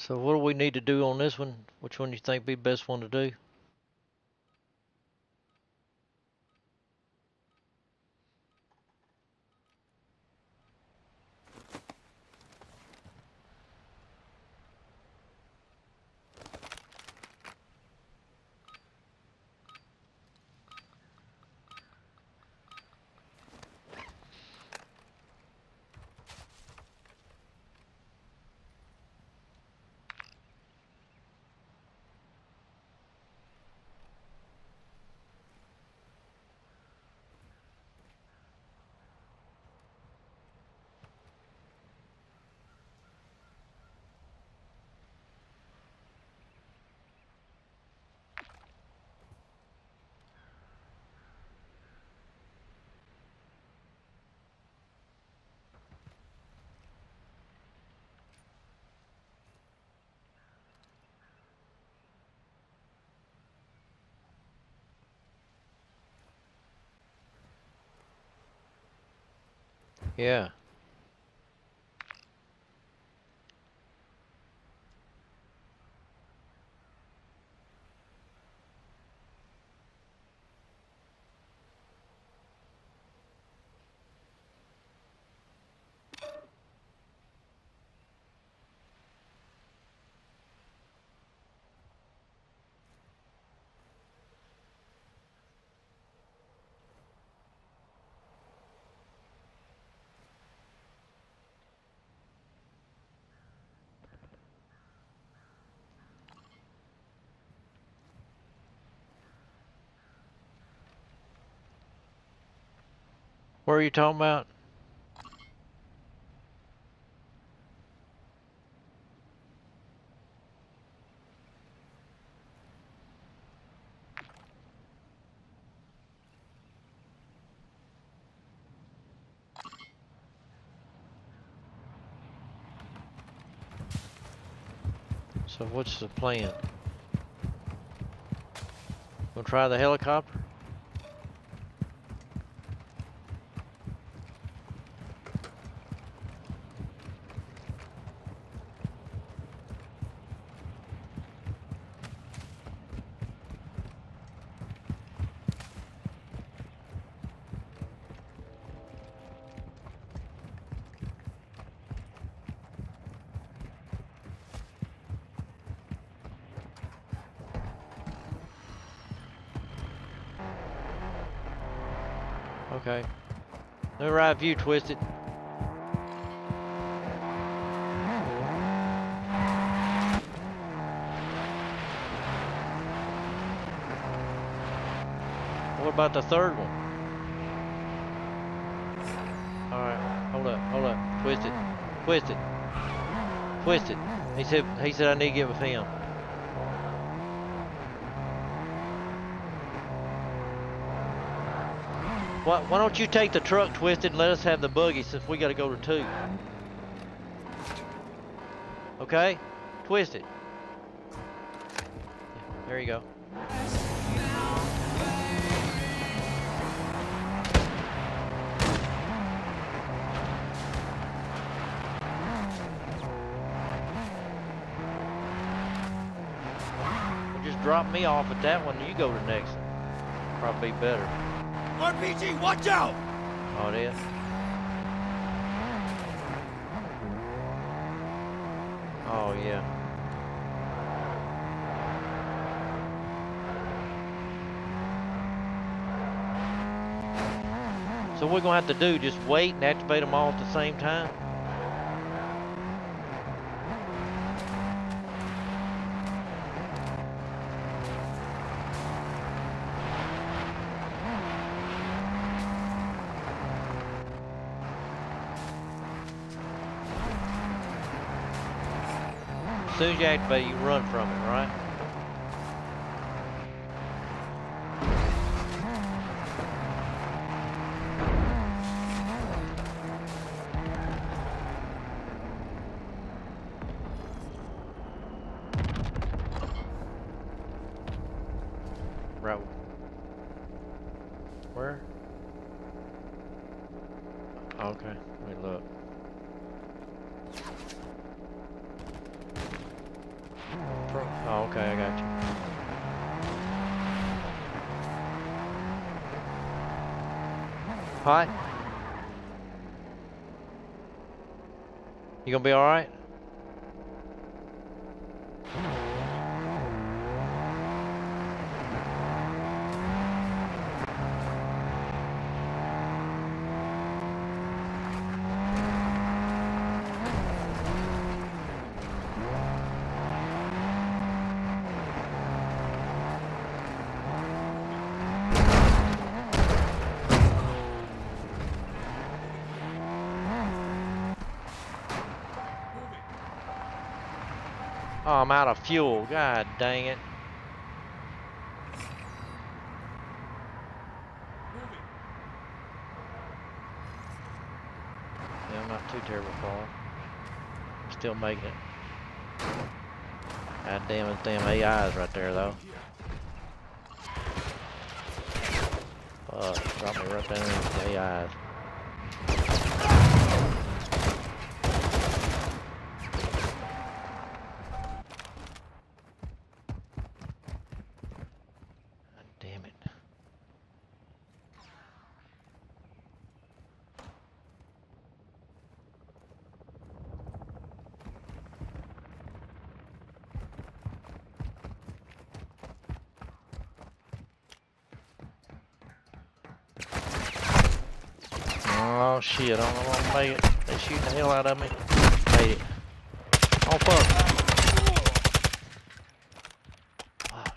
So what do we need to do on this one? Which one do you think be best one to do? Yeah. What are you talking about? So what's the plan? Gonna try the helicopter? Okay. No right view, Twisted. What about the third one? Alright, hold up. Twisted. Twisted. Twisted. He said I need to get with him. Why don't you take the truck, Twisted, and let us have the buggy since we gotta go to 2. Okay? Twisted. There you go. Well, just drop me off at that one and you go to the next one. Probably be better. RPG, watch out! Oh, it is? Oh, yeah. So what we're gonna have to do, just wait and activate them all at the same time? As soon as you activate, you run from it, right? Right. Where? Okay, let me look. Oh, okay, I got you. Hi. You gonna be all right? Oh, I'm out of fuel. God dang it. Yeah, I'm not too terrible far. I'm still making it. God damn it, damn AIs right there though. Drop me right down in the AIs. God damn it. Oh shit, I don't know if I'm gonna make it. They shooting the hell out of me. Made it. Oh fuck. Fuck.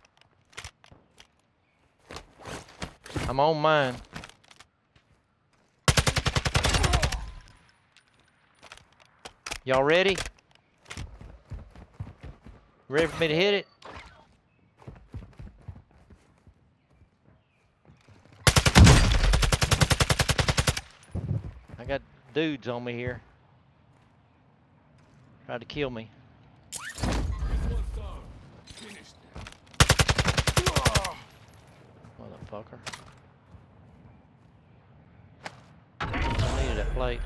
I'm on mine. Y'all ready? Ready for me to hit it? I got dudes on me here. Tried to kill me. Motherfucker. I needed that plate.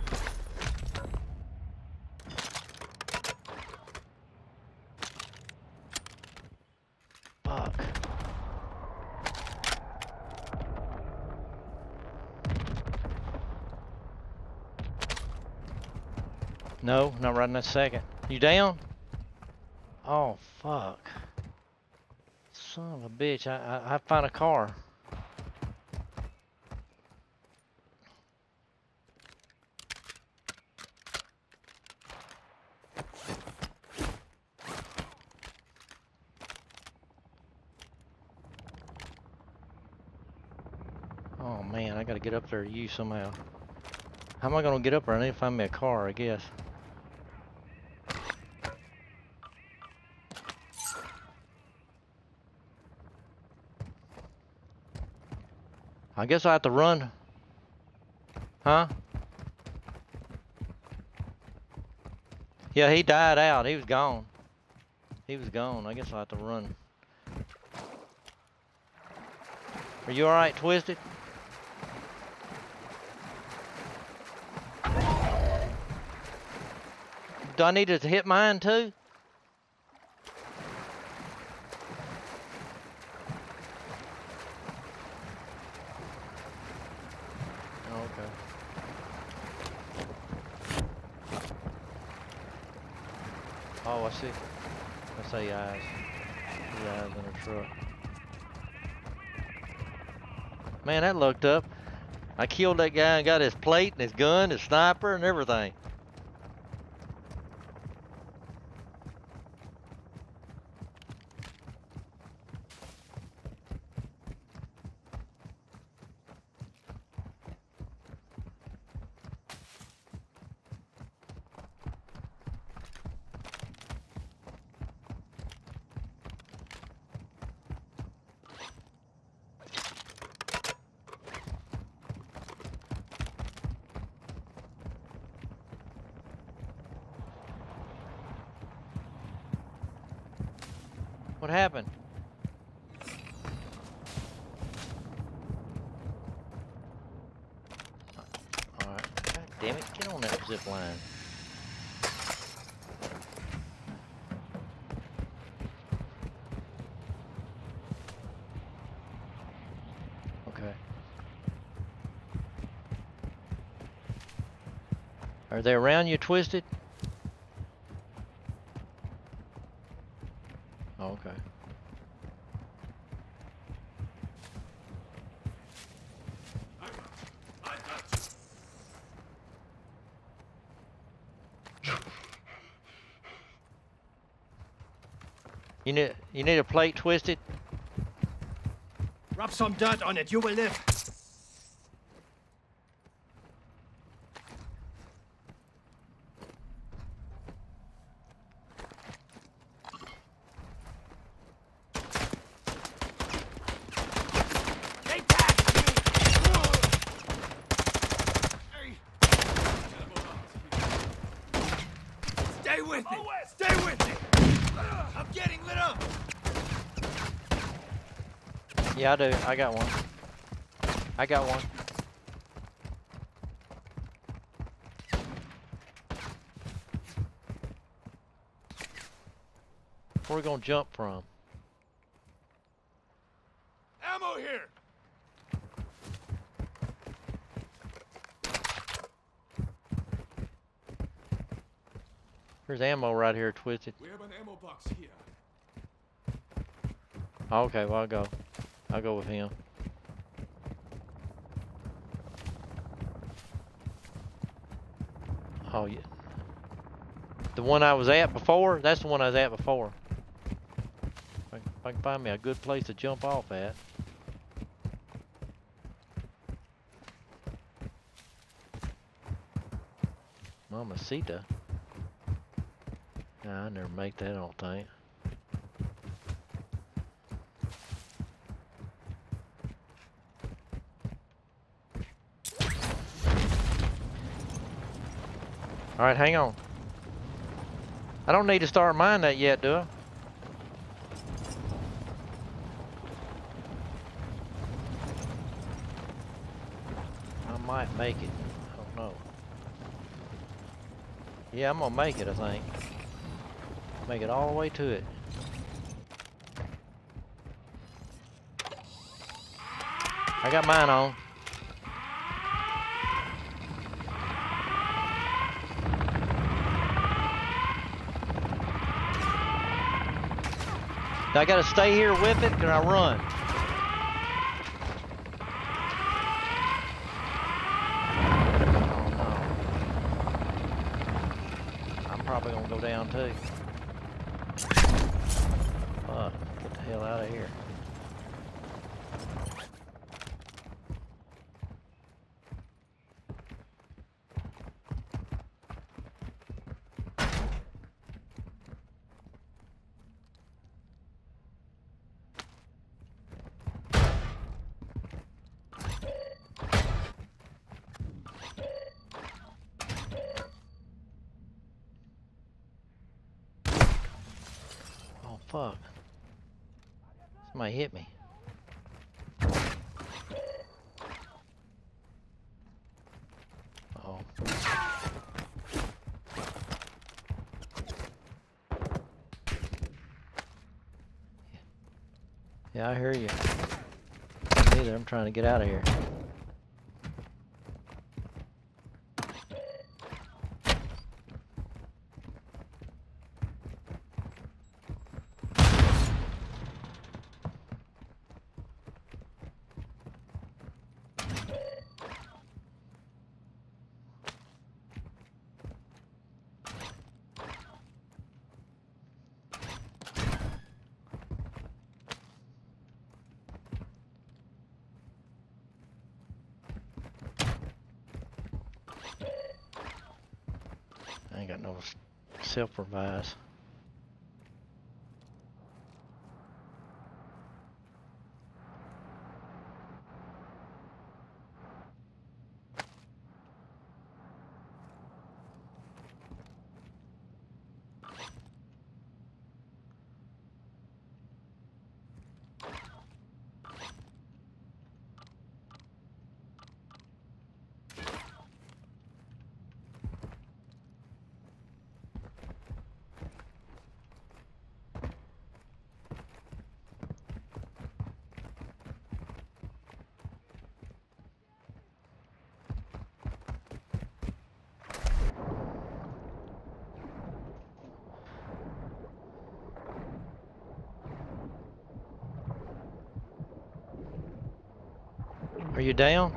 Fuck. No, not right in that second. You down? Oh, fuck. Son of a bitch. I found a car. Oh, man. I gotta get up there to you somehow. How am I gonna get up there? I need to find me a car, I guess. I guess I have to run. Huh? Yeah, he died out. He was gone. He was gone. I guess I have to run. Are you alright, Twisted? Do I need to hit mine too? Okay. Oh, I see. That's AIs. AIs in a truck. Man, that looked up. I killed that guy and got his plate and his gun, his sniper and everything. What happened? Alright. God damn it, get on that zip line. Are they around you, Twisted? Oh, okay. You need a plate, Twisted? Rub some dirt on it, you will live. They tagged me! Stay with me! Stay with me! I'm getting lit up! Yeah, I do. I got one. I got one. Where we gonna jump from? Ammo here! There's ammo right here, Twisted. We have an ammo box here. Okay, well I'll go with him. Oh yeah. The one I was at before? That's the one I was at before. If I can find me a good place to jump off at. Mamacita. Nah, I never make that, I don't think. Alright, hang on. I don't need to start mining that yet, do I? I might make it. I don't know. Yeah, I'm gonna make it, I think. Make it all the way to it. I got mine on. Do I gotta stay here with it? Can I run? Oh no. I'm probably gonna go down too. Fuck, get the hell out of here. Oh fuck. Somebody hit me. Uh-oh. Yeah, I hear you. Neither, I'm trying to get out of here. I ain't got no self-revive. Are you down?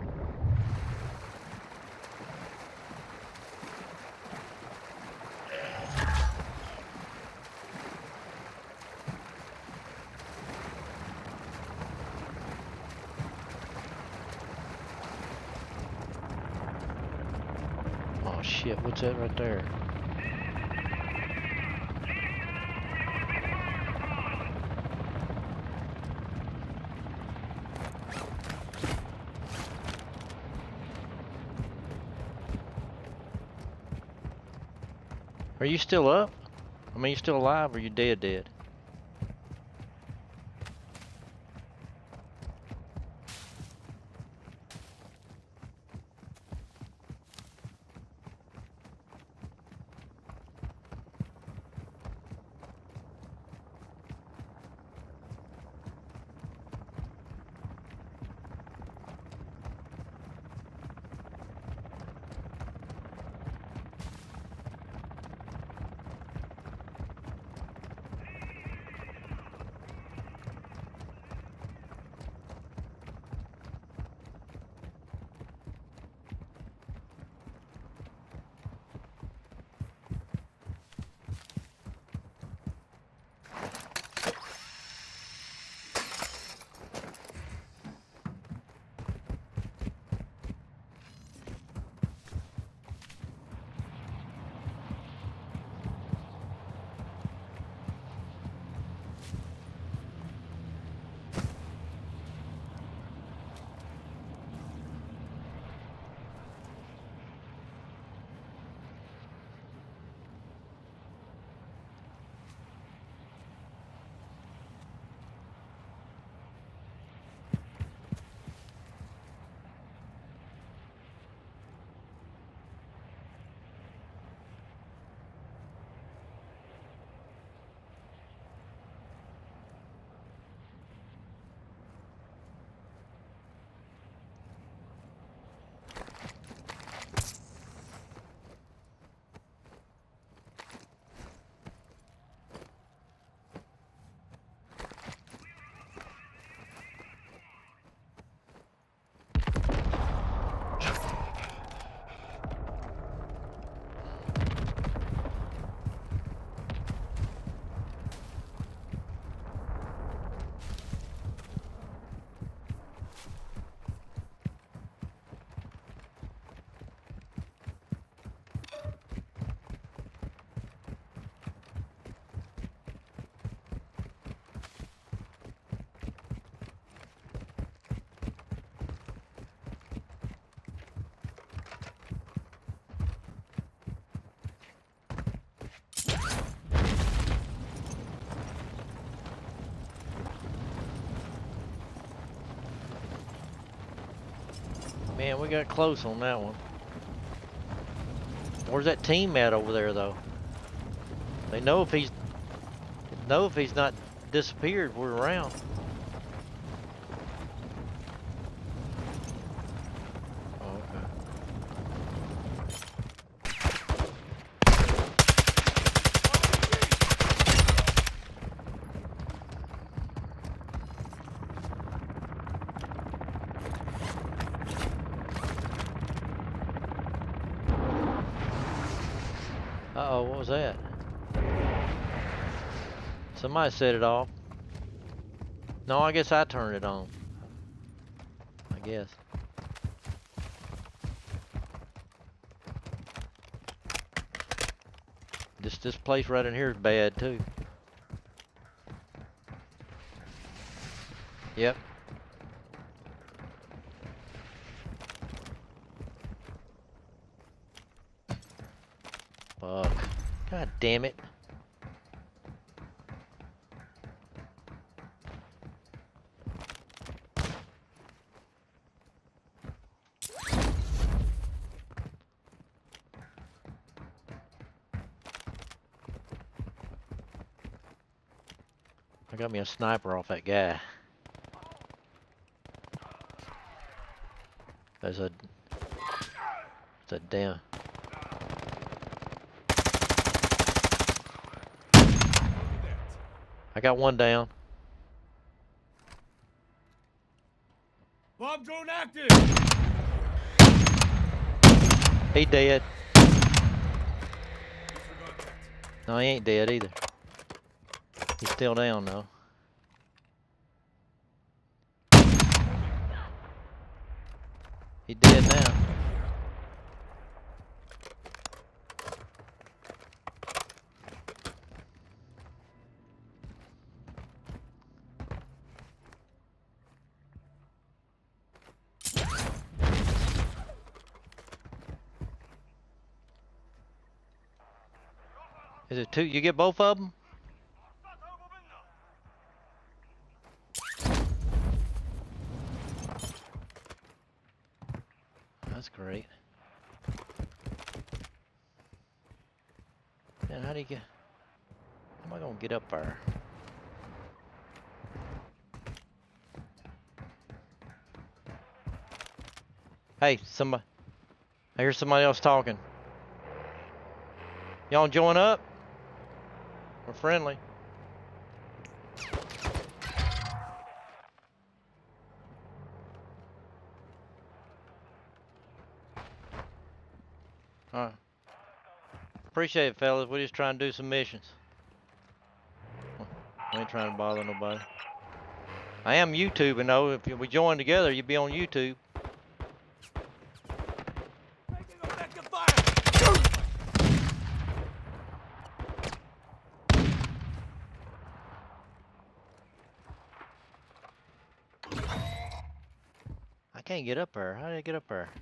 Oh shit, what's that right there? Are you still up? I mean, you still alive or you dead? Man, we got close on that one. Where's that team at over there, though? They know if he's not disappeared, we're around. Oh, okay. Uh-oh, what was that? Somebody set it off. No, I guess I turned it on. I guess. This place right in here is bad too. Yep. Fuck. God damn it. I got me a sniper off that guy. There's a damn. I got one down. Boss Bomb drone active! He dead. Disregard that. No, he ain't dead either. He's still down though. He dead now. Is it two? You get both of them? That's great. Man, how do you get... How am I gonna get up there? Hey, somebody... I hear somebody else talking. Y'all join up? We're friendly. Alright. Appreciate it, fellas. We're just trying to do some missions. We ain't trying to bother nobody. I am YouTubing though. If we join together, you'd be on YouTube. Taking effective fire! I can't get up there. How did I get up there?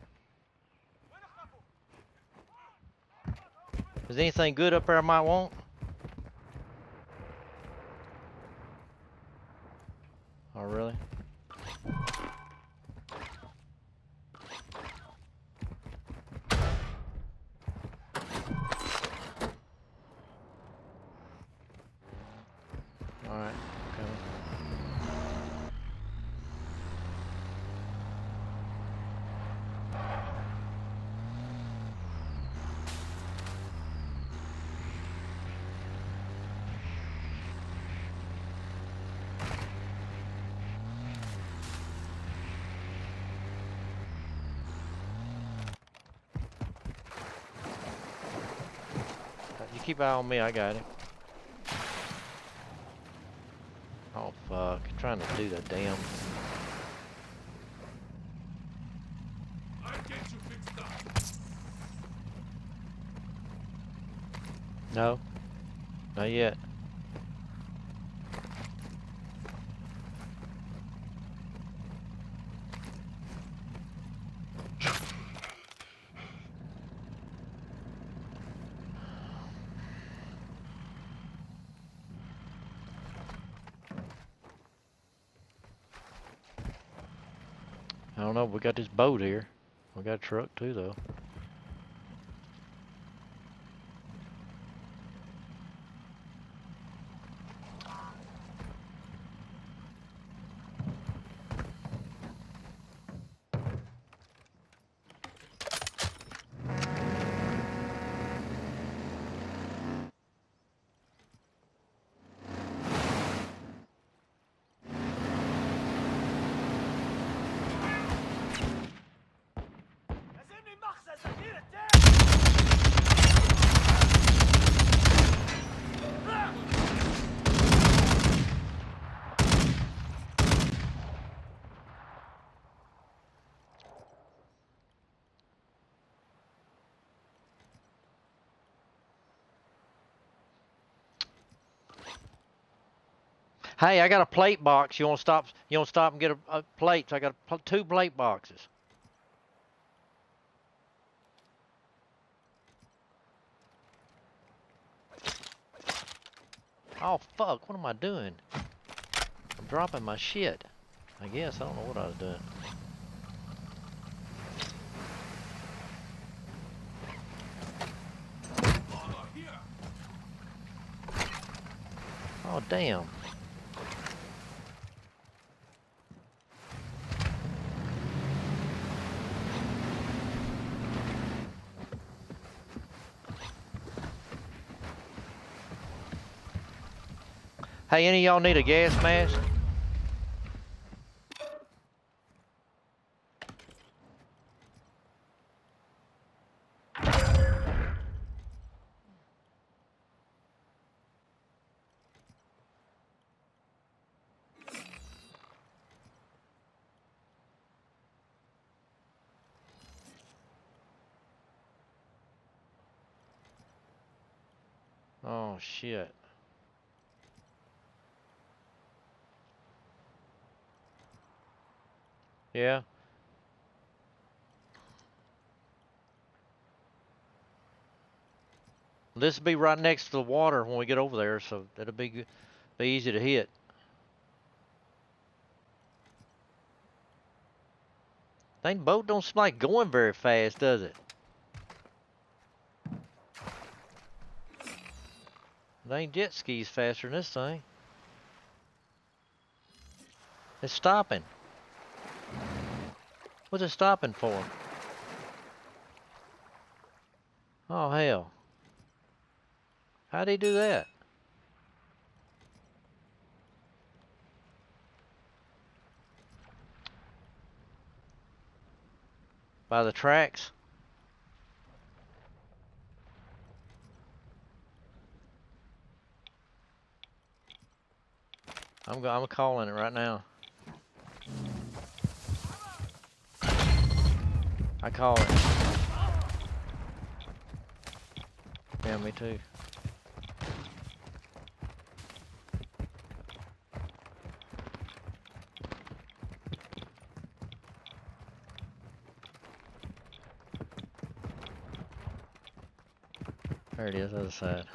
Is anything good up there I might want? Oh, really? Alright, okay. You keep an eye on me, I got it. Oh fuck, trying to do the damn... I'll get you fixed up. No, not yet. I don't know, we got this boat here. We got a truck too though. Hey, I got a plate box. You want to stop? You want to stop and get a plates? I got two plate boxes. Oh fuck! What am I doing? I'm dropping my shit. I guess I don't know what I was doing. Oh damn. Hey, any of y'all need a gas mask? Oh shit. Yeah. This will be right next to the water when we get over there, so it'll be easy to hit. That boat don't seem like going very fast, does it? They ain't jet skis faster than this thing. It's stopping. What's it stopping for? Oh hell. How'd he do that? By the tracks? I'm calling it right now. I call it. Yeah, me too. There it is, other side.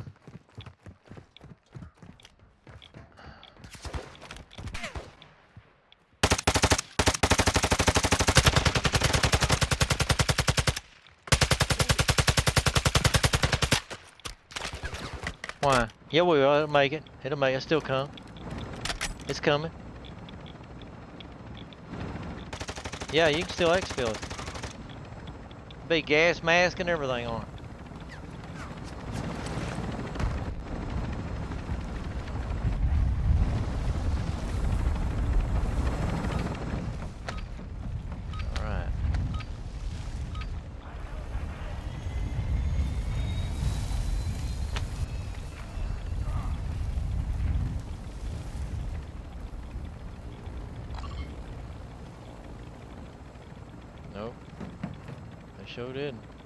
Why? Yeah, we will. It'll make it. It'll make it. Still come. It's coming. Yeah, you can still exfil it. Big gas mask and everything on it. Alright. Nope. They sure didn't.